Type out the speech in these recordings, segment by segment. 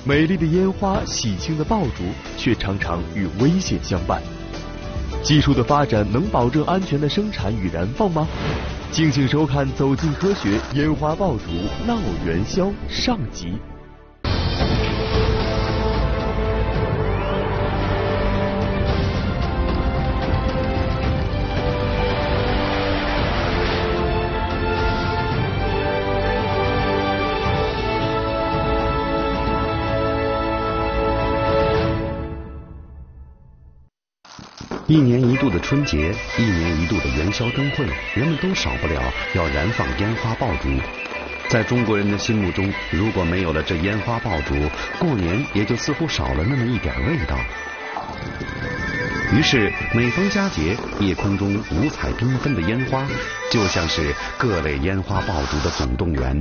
美丽的烟花、喜庆的爆竹，却常常与危险相伴。技术的发展能保证安全的生产与燃放吗？敬请收看《走进科学》烟花爆竹闹元宵上集。 一年一度的春节，一年一度的元宵灯会，人们都少不了要燃放烟花爆竹。在中国人的心目中，如果没有了这烟花爆竹，过年也就似乎少了那么一点味道。于是每逢佳节，夜空中五彩缤纷的烟花，就像是各类烟花爆竹的总动员。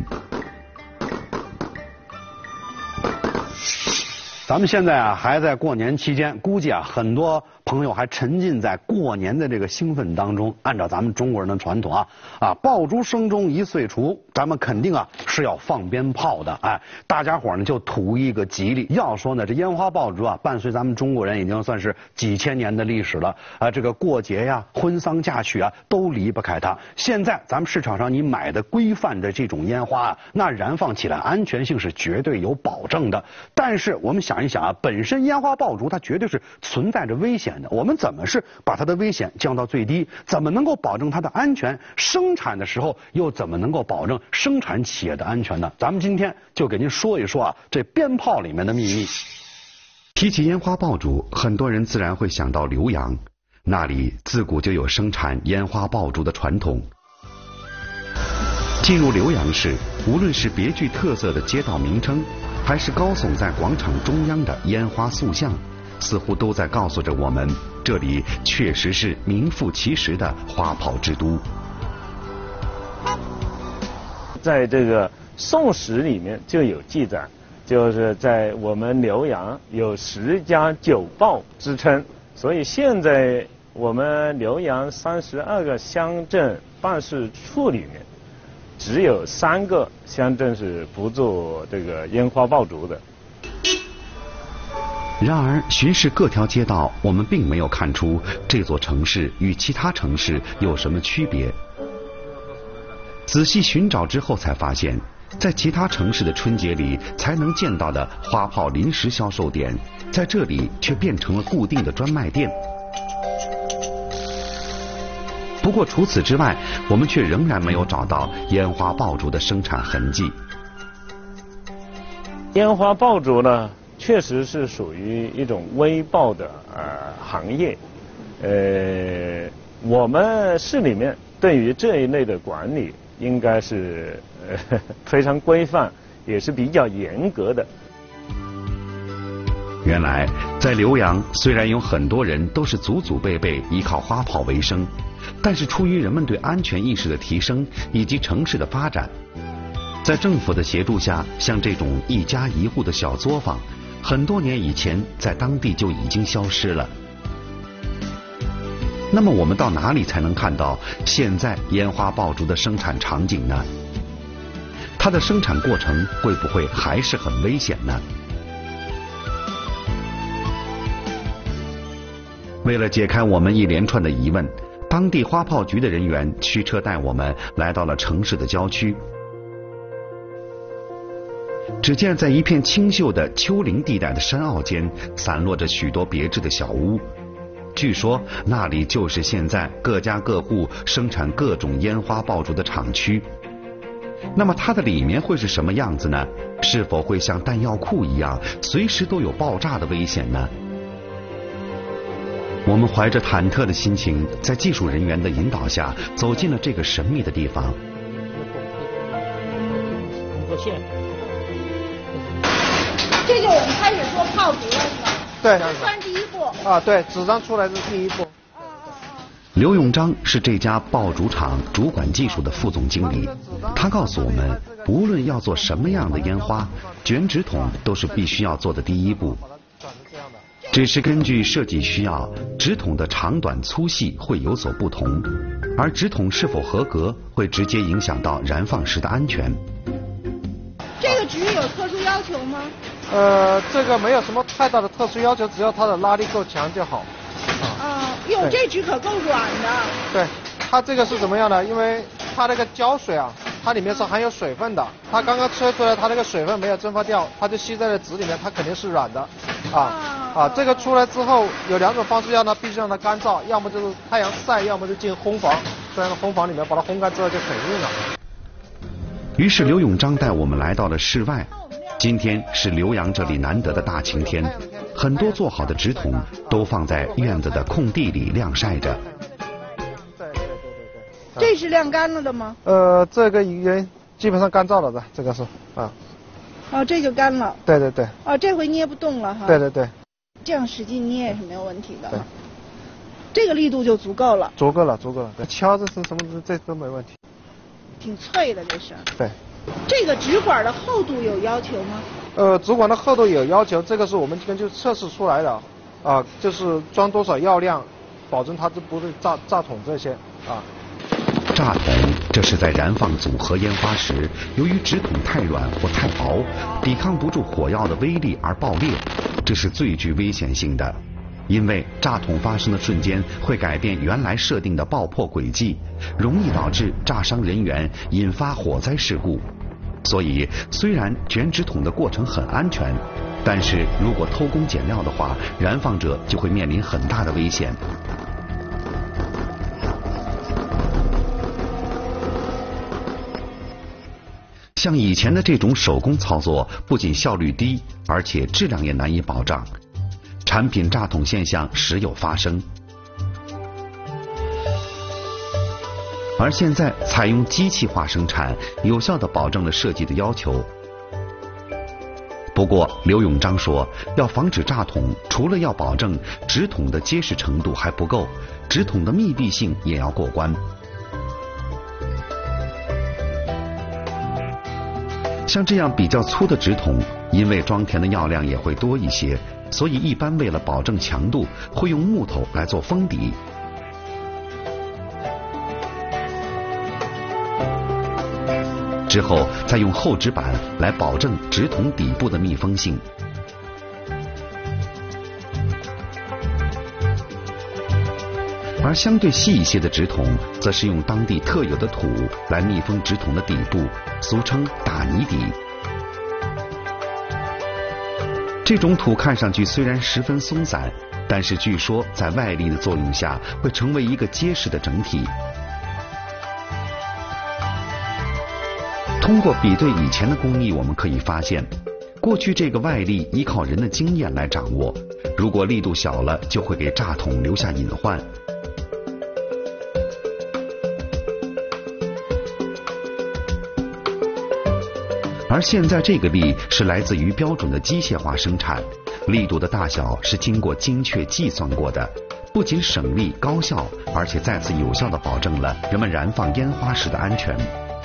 咱们现在啊还在过年期间，估计啊很多朋友还沉浸在过年的这个兴奋当中。按照咱们中国人的传统爆竹声中一岁除，咱们肯定是要放鞭炮的。大家伙呢就图一个吉利。要说呢，这烟花爆竹伴随咱们中国人已经算是几千年的历史了这个过节呀、婚丧嫁娶都离不开它。现在咱们市场上你买的规范的这种烟花那燃放起来安全性是绝对有保证的。但是我们想一想本身烟花爆竹它绝对是存在着危险的。我们怎么是把它的危险降到最低？怎么能够保证它的安全？生产的时候又怎么能够保证生产企业的安全呢？咱们今天就给您说一说这鞭炮里面的秘密。提起烟花爆竹，很多人自然会想到浏阳，那里自古就有生产烟花爆竹的传统。进入浏阳市，无论是别具特色的街道名称，还是高耸在广场中央的烟花塑像，似乎都在告诉着我们，这里确实是名副其实的花炮之都。 在这个《宋史》里面就有记载，就是在我们浏阳有10家9爆之称，所以现在我们浏阳32个乡镇办事处里面，只有3个乡镇是不做这个烟花爆竹的。 然而巡视各条街道，我们并没有看出这座城市与其他城市有什么区别。仔细寻找之后才发现，在其他城市的春节里才能见到的花炮临时销售点，在这里却变成了固定的专卖店。不过除此之外，我们却仍然没有找到烟花爆竹的生产痕迹。 烟花爆竹呢，确实是属于一种微爆的行业。我们市里面对于这一类的管理应该是非常规范，也是比较严格的。 原来在浏阳，虽然有很多人都是祖祖辈辈依靠花炮为生，但是出于人们对安全意识的提升以及城市的发展，在政府的协助下，像这种一家一户的小作坊，很多年以前在当地就已经消失了。那么我们到哪里才能看到现在烟花爆竹的生产场景呢？它的生产过程会不会还是很危险呢？为了解开我们一连串的疑问，当地花炮局的人员驱车带我们来到了城市的郊区。只见在一片清秀的丘陵地带的山坳间，散落着许多别致的小屋。据说那里就是现在各家各户生产各种烟花爆竹的厂区。那么它的里面会是什么样子呢？是否会像弹药库一样，随时都有爆炸的危险呢？我们怀着忐忑的心情，在技术人员的引导下，走进了这个神秘的地方。 这就我们开始做炮竹了，是吧？ 对， 这算第一步。 对，纸张出来是第一步。 刘永章是这家爆竹厂主管技术的副总经理，他告诉我们，无论要做什么样的烟花，卷纸筒都是必须要做的第一步。只是根据设计需要，纸筒的长短粗细会有所不同，而纸筒是否合格会直接影响到燃放时的安全。 这个纸有特殊要求吗？ 这个没有什么太大的特殊要求，只要它的拉力够强就好。 哟，这纸可够软的。 对，它这个是怎么样的？因为它那个胶水啊，它里面是含有水分的，它刚刚吹出来，它那个水分没有蒸发掉，它就吸在了纸里面，它肯定是软的。这个出来之后有2种方式，必须让它干燥，要么就是太阳晒，要么就进烘房，在烘房里面把它烘干之后就很硬了。 于是刘永章带我们来到了室外。今天是浏阳这里难得的大晴天，很多做好的纸筒都放在院子的空地里晾晒着。 对。 这是晾干了的吗？ 这个已经基本上干燥了的，这个是这就干了。 对。 这回捏不动了哈。 对。 这样使劲捏也是没有问题的。 对。 这个力度就足够了。足够了。 对，敲这是什么这都没问题。 挺脆的这是。 对。 这个纸管的厚度有要求吗？ 纸管的厚度有要求，这个是我们根据测试出来的就是装多少药量，保证它不会炸筒这些炸筒，这是在燃放组合烟花时，由于纸筒太软或太薄，抵抗不住火药的威力而爆裂，这是最具危险性的。因为炸筒发生的瞬间会改变原来设定的爆破轨迹，容易导致炸伤人员，引发火灾事故。所以虽然卷纸筒的过程很安全，但是如果偷工减料的话，燃放者就会面临很大的危险。像以前的这种手工操作，不仅效率低，而且质量也难以保障，产品炸筒现象时有发生。而现在采用机器化生产，有效地保证了设计的要求。不过刘永章说，要防止炸筒，除了要保证纸筒的结实程度还不够，纸筒的密闭性也要过关。像这样比较粗的纸筒，因为装填的药量也会多一些，所以一般为了保证强度，会用木头来做封底。之后再用厚纸板来保证纸筒底部的密封性。而相对细一些的纸筒，则是用当地特有的土来密封纸筒的底部，俗称打泥底。这种土看上去虽然十分松散，但是据说在外力的作用下，会成为一个结实的整体。通过比对以前的工艺，我们可以发现，过去这个外力依靠人的经验来掌握，如果力度小了，就会给炸筒留下隐患。而现在这个力是来自于标准的机械化生产，力度的大小是经过精确计算过的，不仅省力高效，而且再次有效地保证了人们燃放烟花时的安全。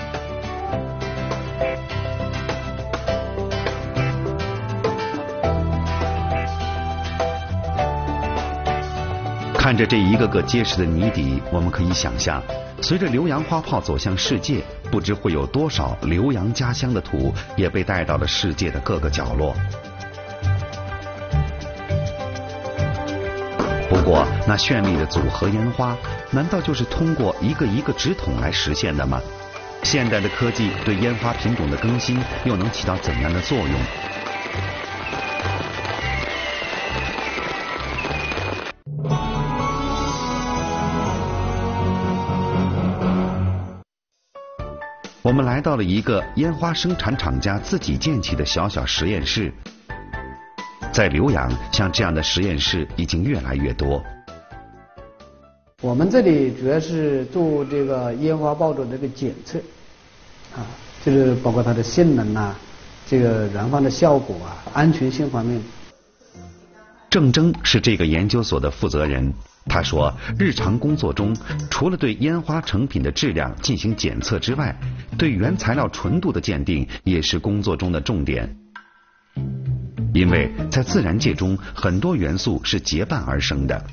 看着这一个个结实的泥底，我们可以想象，随着浏阳花炮走向世界，不知会有多少浏阳家乡的土也被带到了世界的各个角落。不过，那绚丽的组合烟花，难道就是通过一个一个纸筒来实现的吗？现代的科技对烟花品种的更新又能起到怎样的作用？我们来到了一个烟花生产厂家自己建起的小小实验室。在浏阳，像这样的实验室已经越来越多。 我们这里主要是做这个烟花爆竹的这个检测，就是包括它的性能啊，这个燃放的效果啊，安全性方面。 郑征是这个研究所的负责人。他说，日常工作中，除了对烟花成品的质量进行检测之外，对原材料纯度的鉴定也是工作中的重点。因为在自然界中，很多元素是结伴而生的。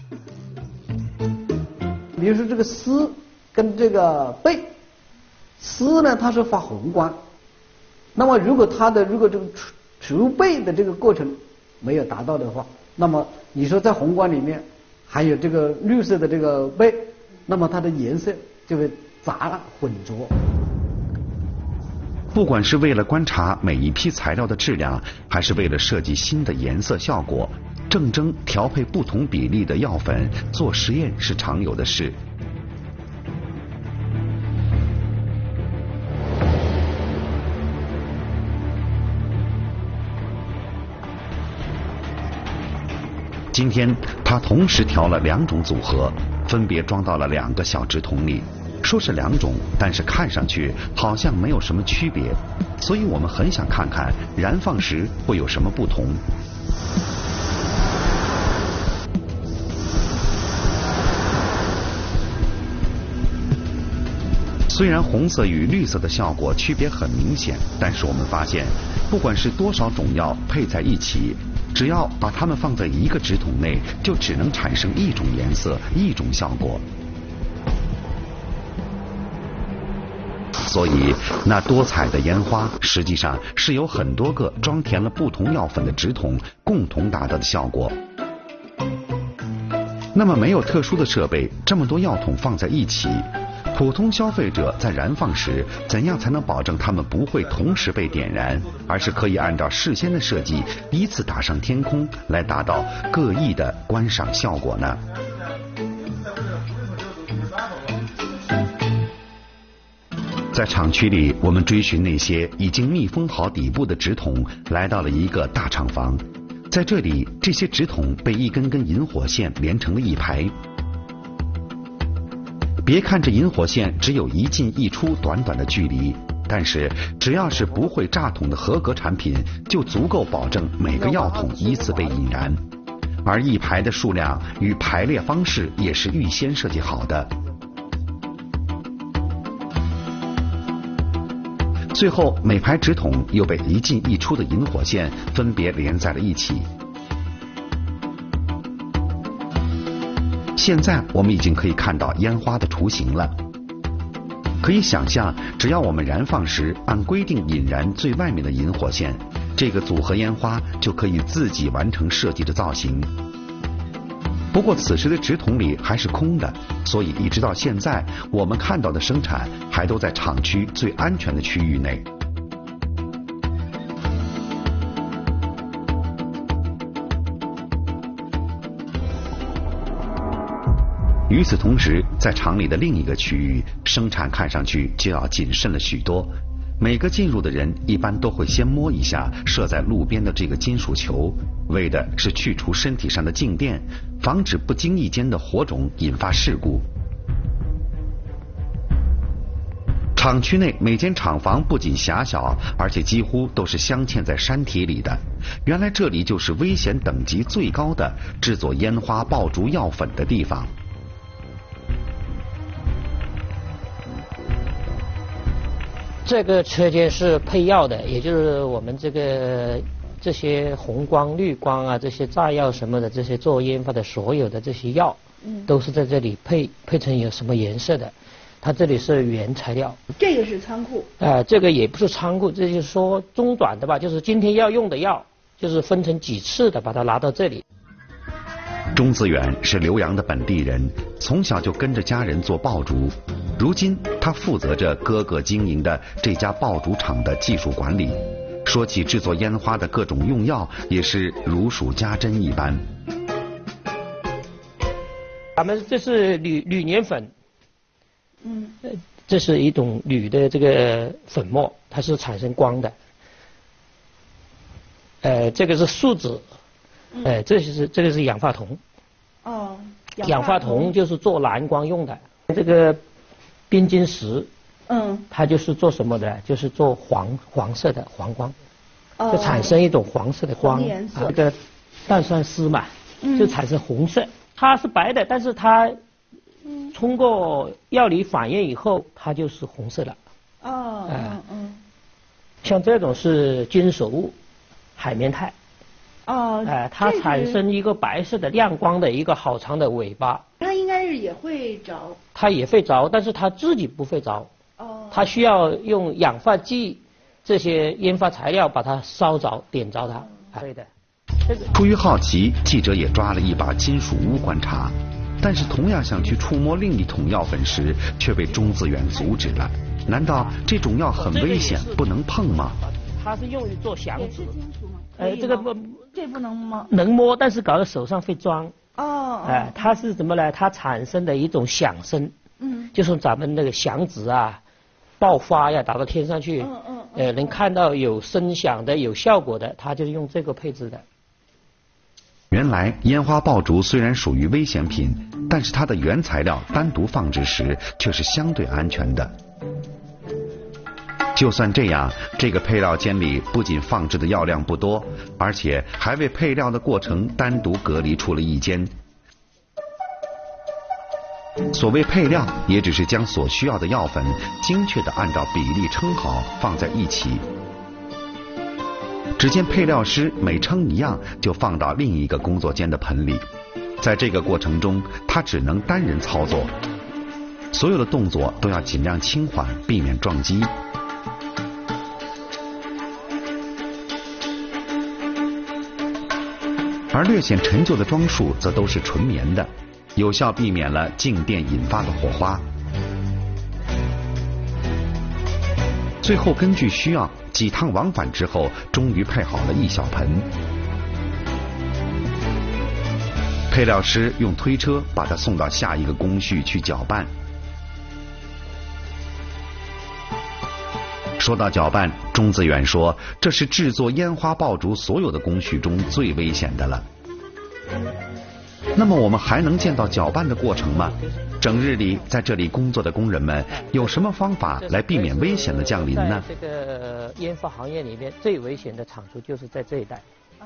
比如说这个丝跟这个贝，丝呢它是发红光，那么如果这个熟焙的这个过程没有达到的话，那么你说在红光里面还有这个绿色的这个焙，那么它的颜色就会杂混浊。 不管是为了观察每一批材料的质量，还是为了设计新的颜色效果，正蒸调配不同比例的药粉做实验是常有的事。今天他同时调了2种组合，分别装到了2个小纸筒里。说是2种，但是看上去好像没有什么区别，所以我们很想看看燃放时会有什么不同。虽然红色与绿色的效果区别很明显，但是我们发现，不管是多少种药配在一起，只要把它们放在一个纸筒内，就只能产生一种颜色、一种效果。所以，那多彩的烟花实际上是由很多个装填了不同药粉的纸筒共同达到的效果。那么，没有特殊的设备，这么多药筒放在一起，普通消费者在燃放时，怎样才能保证它们不会同时被点燃，而是可以按照事先的设计依次打上天空，来达到各异的观赏效果呢？在厂区里，我们追寻那些已经密封好底部的纸筒，来到了一个大厂房。在这里，这些纸筒被一根根引火线连成了一排。别看这引火线只有一进一出短短的距离，但是只要是不会炸筒的合格产品，就足够保证每个药筒依次被引燃。而一排的数量与排列方式也是预先设计好的。最后，每排纸筒又被一进一出的引火线分别连在了一起。现在我们已经可以看到烟花的雏形了。可以想象，只要我们燃放时按规定引燃最外面的引火线，这个组合烟花就可以自己完成设计的造型。不过此时的纸筒里还是空的，所以一直到现在，我们看到的生产还都在厂区最安全的区域内。与此同时，在厂里的另一个区域，生产看上去就要谨慎了许多。每个进入的人一般都会先摸一下设在路边的这个金属球，为的是去除身体上的静电，防止不经意间的火种引发事故。厂区内每间厂房不仅狭小，而且几乎都是镶嵌在山体里的。原来这里就是危险等级最高的制作烟花爆竹药粉的地方。 这个车间是配药的，也就是我们这些红光、绿光啊，这些炸药什么的，这些做烟花的所有的这些药，都是在这里配成有什么颜色的。它这里是原材料。 这个是仓库。 这个也不是仓库，这就是说中短的吧，就是今天要用的药，就是分成几次的把它拿到这里。 钟子远是浏阳的本地人，从小就跟着家人做爆竹。如今他负责着哥哥经营的这家爆竹厂的技术管理。说起制作烟花的各种用药，也是如数家珍一般。 咱们这是铝粘粉，这是一种铝的这个粉末，它是产生光的。这个是树脂，这个是氧化铜。 哦， 氧化铜就是做蓝光用的。这个冰晶石，它就是做什么的？就是做黄色的黄光，就产生一种黄色的光。 颜色。 这个碳酸锶嘛，就产生红色。它是白的，但是它通过药理反应以后，它就是红色的。像这种是金属物，海绵钛。它产生一个白色的亮光的一个好长的尾巴。 它应该是也会着。 它也会着，但是它自己不会着。它需要用氧化剂这些烟发材料把它烧着点着它。对的。 出于好奇，记者也抓了一把金属钨观察，但是同样想去触摸另一桶药粉时，却被钟自远阻止了。难道这种药很危险，不能碰吗？ 它是用于做响指。 这个这不能摸。 能摸，但是搞到手上会装。 哦。 它是怎么呢？它产生的一种响声。就是咱们那个响指啊，爆发呀，打到天上去。能看到有声响的、有效果的，它就是用这个配置的。 原来烟花爆竹虽然属于危险品，但是它的原材料单独放置时却是相对安全的。就算这样，这个配料间里不仅放置的药量不多，而且还为配料的过程单独隔离出了一间。所谓配料，也只是将所需要的药粉精确地按照比例称好放在一起。只见配料师每称一样，就放到另一个工作间的盆里。在这个过程中，他只能单人操作，所有的动作都要尽量轻缓，避免撞击。而略显陈旧的装束则都是纯棉的，有效避免了静电引发的火花。最后根据需要几趟往返之后，终于配好了一小盆。配料师用推车把它送到下一个工序去搅拌。说到搅拌，钟自远说，这是制作烟花爆竹所有的工序中最危险的了。那么我们还能见到搅拌的过程吗？整日里在这里工作的工人们有什么方法来避免危险的降临呢？ 在这个烟发行业里面，最危险的场处就是在这一带。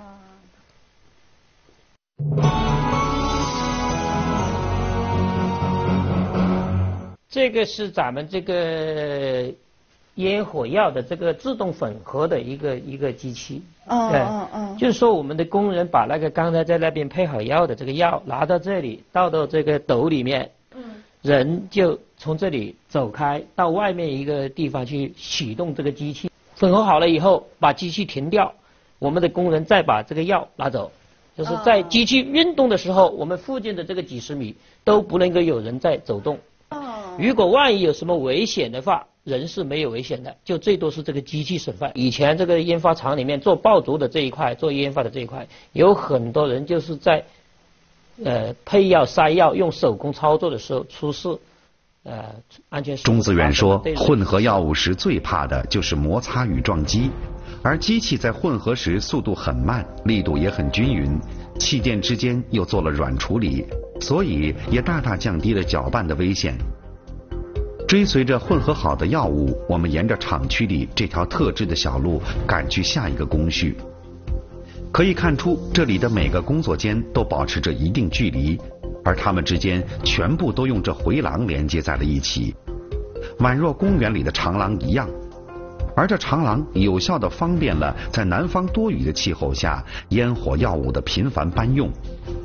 这个是咱们这个烟火药的这个自动混合的一个机器。就是说我们的工人把那个刚才在那边配好药的这个药拿到这里，倒到这个斗里面。人就从这里走开，到外面一个地方去启动这个机器，混合好了以后，把机器停掉，我们的工人再把这个药拿走。就是在机器运动的时候，我们附近的这个几十米都不能够有人在走动。如果万一有什么危险的话，人是没有危险的，就最多是这个机器损坏。以前这个烟发厂里面做爆竹的这一块，做烟发的这一块，有很多人就是在配药塞药用手工操作的时候出事，安全。 钟自远说，混合药物时最怕的就是摩擦与撞击，而机器在混合时速度很慢，力度也很均匀，气垫之间又做了软处理，所以也大大降低了搅拌的危险。追随着混合好的药物，我们沿着厂区里这条特制的小路赶去下一个工序。可以看出，这里的每个工作间都保持着一定距离，而它们之间全部都用这回廊连接在了一起，宛若公园里的长廊一样。而这长廊有效地方便了在南方多雨的气候下烟火药物的频繁搬用。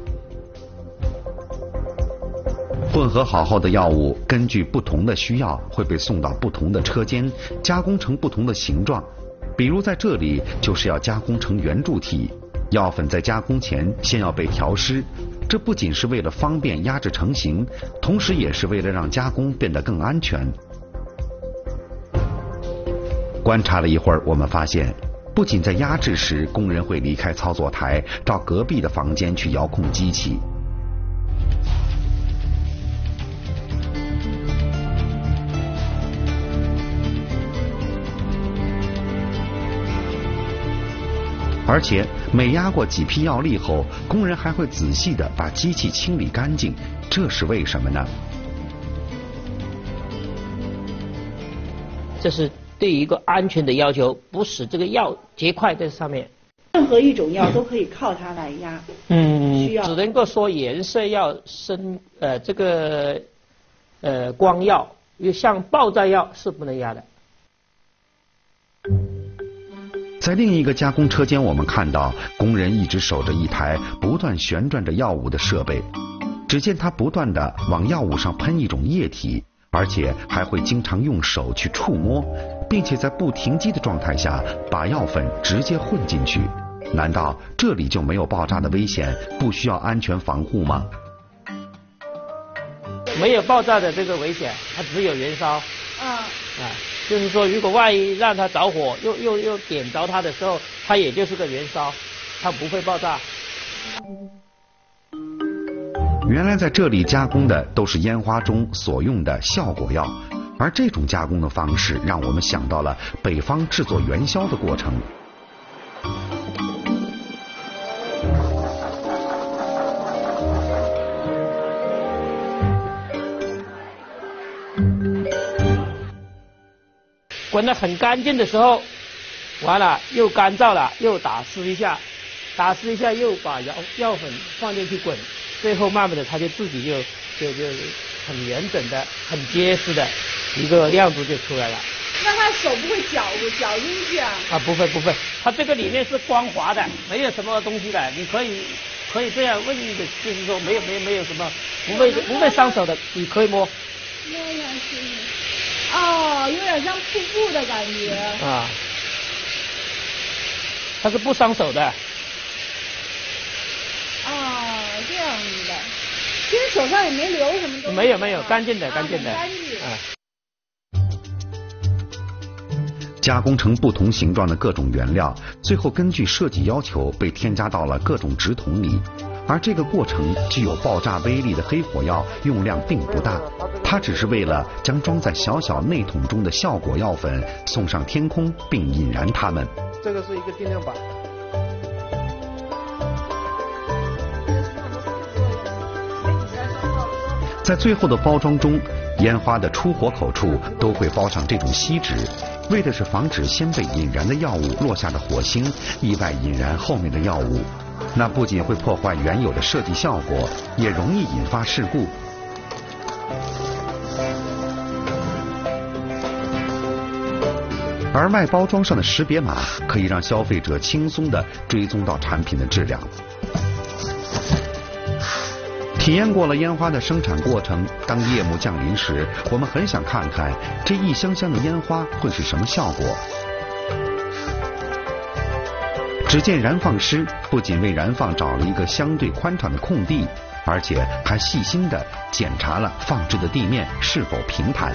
混合好后的药物根据不同的需要会被送到不同的车间，加工成不同的形状。比如在这里就是要加工成圆柱体，药粉在加工前先要被调湿，这不仅是为了方便压制成型，同时也是为了让加工变得更安全。观察了一会儿，我们发现不仅在压制时，工人会离开操作台到隔壁的房间去遥控机器。而且每压过几批药粒后，工人还会仔细地把机器清理干净，这是为什么呢？ 这是对一个安全的要求，不使这个药结块在上面。 任何一种药都可以靠它来压。 只能够说颜色药、光药，像爆炸药是不能压的。 在另一个加工车间，我们看到工人一直守着一台不断旋转着药物的设备，只见他不断地往药物上喷一种液体，而且还会经常用手去触摸， 并且在不停机的状态下把药粉直接混进去，难道这里就没有爆炸的危险，不需要安全防护吗？ 没有爆炸的这个危险，它只有燃烧。就是说，如果万一让它着火，又点着它的时候，它也就是个燃烧，它不会爆炸。 原来在这里加工的都是烟花中所用的效果药，而这种加工的方式让我们想到了北方制作元宵的过程。 滚得很干净的时候，完了又干燥了，又打湿一下，又把药粉放进去滚，最后慢慢的它就自己就很完整的、很结实的一个亮珠就出来了。 那他手不会搅进去啊？ 不会，它这个里面是光滑的，没有什么东西的，你可以这样问的，就是说没有什么不会伤手的，你可以摸。 摸下去。有点像瀑布的感觉。 它是不伤手的。 这样的。其实手上也没留什么东西。 没有，干净的。干净。 加工成不同形状的各种原料，最后根据设计要求被添加到了各种纸筒里。而这个过程具有爆炸威力的黑火药用量并不大，它只是为了将装在小小内筒中的效果药粉送上天空并引燃它们。 这个是一个定量板。 在最后的包装中，烟花的出火口处都会包上这种锡纸，为的是防止先被引燃的药物落下的火星意外引燃后面的药物。那不仅会破坏原有的设计效果，也容易引发事故。而外包装上的识别码可以让消费者轻松地追踪到产品的质量。体验过了烟花的生产过程，当夜幕降临时，我们很想看看这一箱箱的烟花会是什么效果。只见燃放师不仅为燃放找了一个相对宽敞的空地，而且还细心地检查了放置的地面是否平坦。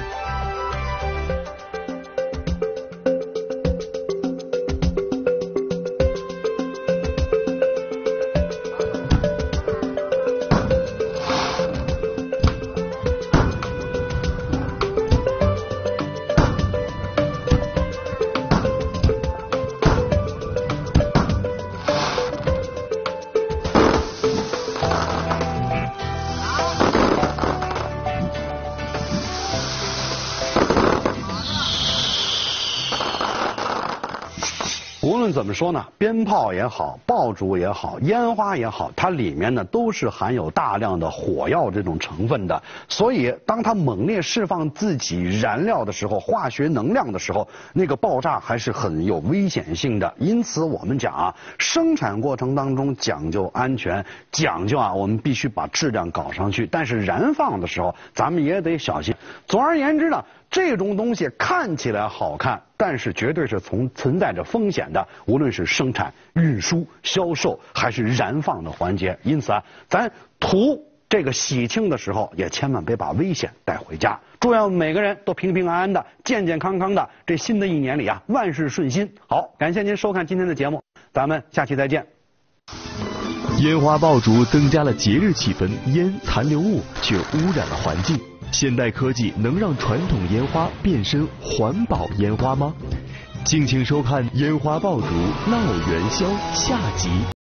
无论怎么说呢，鞭炮也好，爆竹也好，烟花也好，它里面呢都是含有大量的火药这种成分的。所以当它猛烈释放自己燃料的时候，化学能量的时候，那个爆炸还是很有危险性的。因此我们讲啊，生产过程当中讲究安全，讲究我们必须把质量搞上去。但是燃放的时候，咱们也得小心。总而言之呢，这种东西看起来好看，但是绝对是存在着风险的，无论是生产、运输、销售还是燃放的环节。因此咱图这个喜庆的时候，也千万别把危险带回家。祝愿每个人都平平安安的、健健康康的，这新的一年里万事顺心。好，感谢您收看今天的节目，咱们下期再见。 烟花爆竹增加了节日气氛，烟残留物却污染了环境。现代科技能让传统烟花变身环保烟花吗？敬请收看《烟花爆竹闹元宵》下集。